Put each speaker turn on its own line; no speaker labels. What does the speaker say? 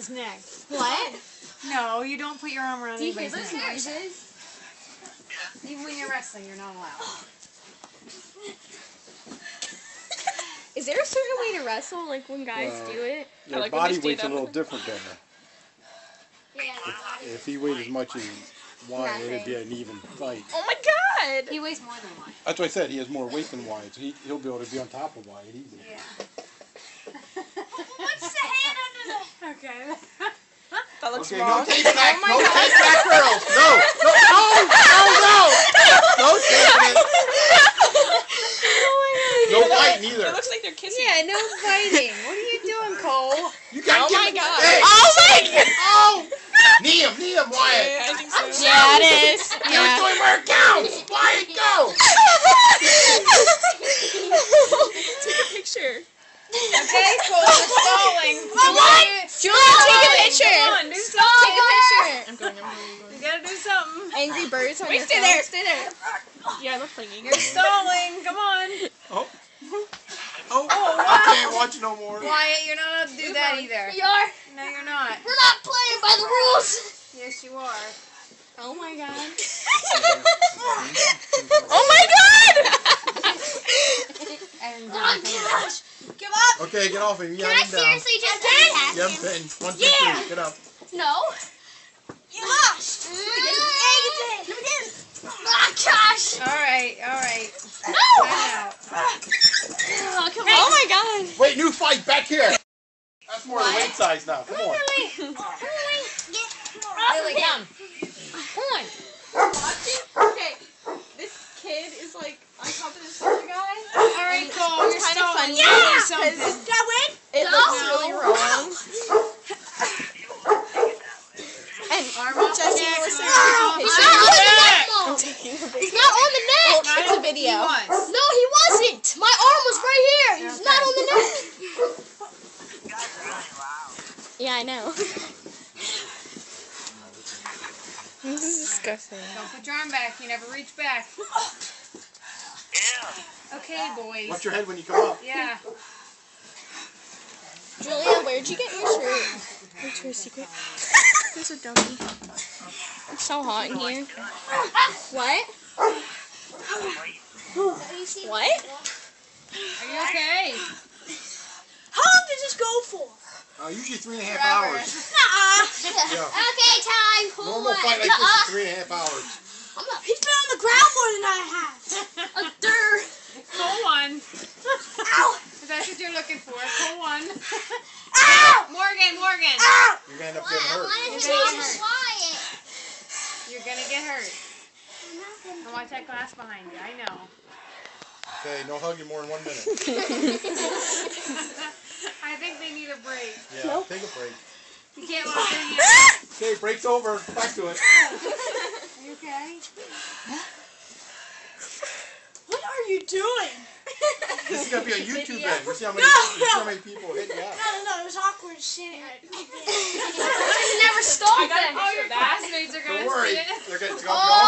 his neck.
What?
No, you don't put your arm around anybody's neck.
noises?
Even when you're wrestling, you're not allowed.
Is there a certain way to wrestle, like when guys do it?
Your
like
body weight's a little different than that.
Yeah.
If he weighed as much as Wyatt, it'd be an even fight.
Oh my god!
He weighs more than Wyatt.
That's what I said. He has more weight than Wyatt, so he'll be able to be on top of Wyatt easily.
Yeah.
What's the hand under the...
Okay.
That looks
Okay,
wrong.
no take back,
Oh my
no
God.
take back girls. No taking it. No fighting either.
It looks like they're kissing.
Yeah, no fighting. What are you doing, Cole?
You got
Oh my god.
Hey.
Oh my god.
Oh! Knee him, Wyatt.
Yeah, I think so. Yeah, it is.
You're doing where it counts. Wyatt, go.
Take a picture.
Okay, Cole, we're stalling.
Julia, take a picture.
Come on, do
Take a
something.
picture. I'm going.
You gotta do something.
Angry birds on
Wait,
your
stay
phone.
there, stay there.
Yeah, I look like angry.
You're stalling. Come on.
Oh, I can't watch no more.
Wyatt, you're not allowed to do that either.
You are.
No, you're not.
We're not playing by the rules.
Yes, you are.
Oh my god. Oh my god!
And,
Oh gosh. Give up.
Okay, get off him. You
Can
got
I
him down.
seriously just
You have him pinned. 1, 2, 3. Get up.
No. You lost. Give it in. Ah, gosh.
all right, all right.
No.
Time out.
Oh my god.
Wait, new fight back here. That's more the weight size now. Come on.
Lily, come.
Come on. Okay. This kid is like on top of this other guy.
All right, Cole, you're
Kind of
stalling.
funny.
You gotta do
Yeah.
something.
Did I win? It looks really wrong. And
Arm off the
Jesse,
neck.
listen
Arm
to
off
the
the
picture.
neck.
I'm taking a picture. He's not on the neck. It's a video.
He was.
No, he wasn't. My arm was right here. He's not on the neck. Yeah, I know. This is disgusting.
Don't put your arm back. You never reach back. Okay, boys.
Watch your head when you come up.
Yeah.
Julia, where'd you get your shirt? What's your secret? This is a dummy. It's so hot in here. What? What?
Are you okay?
How long does this go for?
Usually 3.5 hours. Yeah.
Okay, time.
Normal fight like this is 3.5 hours.
He's been on the ground more than I have.
Pull one.
Ow!
If that's what you're looking for, pull one.
Ow!
Morgan.
Ow!
You're going to end up getting hurt.
You're gonna get hurt. And watch that glass behind you. I know.
Okay, no hugging more than 1 minute.
I think they need a break.
Yeah, take a break.
You can't lock in yet.
Okay, break's over. Back to it.
Are you okay?
What are you doing?
This is going to be a YouTube video. We'll see how many people hit you up.
No, it was awkward shit. I never stopped
All your classmates are gonna
Don't worry.
see it.
They're going to